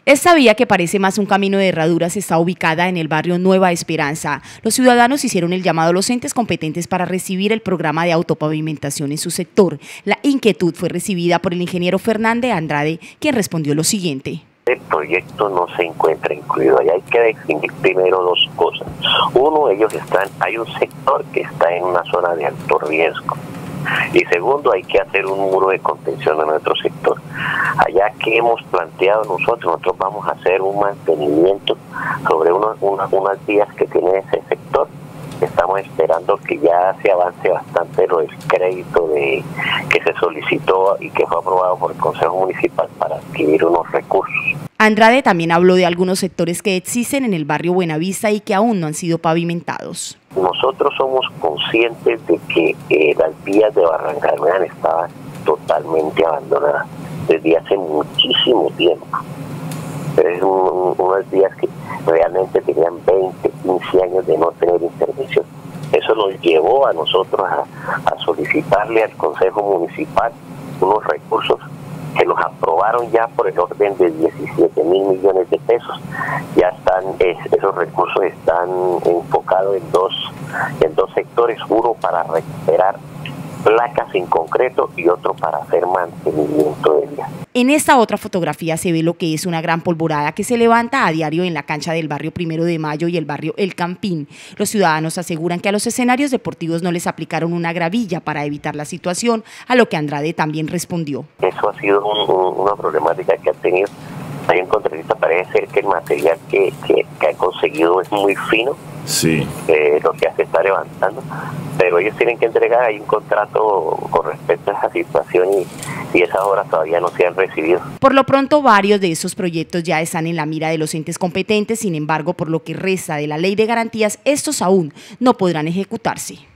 Esta vía, que parece más un camino de herraduras, está ubicada en el barrio Nueva Esperanza. Los ciudadanos hicieron el llamado a los entes competentes para recibir el programa de autopavimentación en su sector. La inquietud fue recibida por el ingeniero Fernández Andrade, quien respondió lo siguiente. El proyecto no se encuentra incluido. Ahí hay que definir primero dos cosas. Uno, hay un sector que está en una zona de alto riesgo. Y segundo, hay que hacer un muro de contención en nuestro sector. Allá que hemos planteado nosotros vamos a hacer un mantenimiento sobre unas vías que tiene ese sector. Estamos esperando que ya se avance bastante lo del crédito que se solicitó y que fue aprobado por el Consejo Municipal para adquirir unos recursos. Andrade también habló de algunos sectores que existen en el barrio Buenavista y que aún no han sido pavimentados. Nosotros somos conscientes de que las vías de Barrancabermeja estaban totalmente abandonadas desde hace muchísimo tiempo. Es unas vías que realmente tenían 20, 15 años de no tener intervención. Eso nos llevó a nosotros a solicitarle al Consejo Municipal unos recursos que nos aprobaron ya por el orden de 17.000 millones de pesos. Ya están, esos recursos están enfocados en dos sectores, uno para recuperar placas en concreto y otro para hacer mantenimiento de vías. En esta otra fotografía se ve lo que es una gran polvorada que se levanta a diario en la cancha del barrio 1 de Mayo y el barrio El Campín. Los ciudadanos aseguran que a los escenarios deportivos no les aplicaron una gravilla para evitar la situación, a lo que Andrade también respondió. Eso ha sido una problemática que ha tenido. Hay un contratista, parece ser que el material que ha conseguido es muy fino, sí. Lo que se está levantando, pero ellos tienen que entregar ahí un contrato con respecto a esa situación y esas obras todavía no se han recibido. Por lo pronto, varios de esos proyectos ya están en la mira de los entes competentes, sin embargo, por lo que resta de la ley de garantías, estos aún no podrán ejecutarse.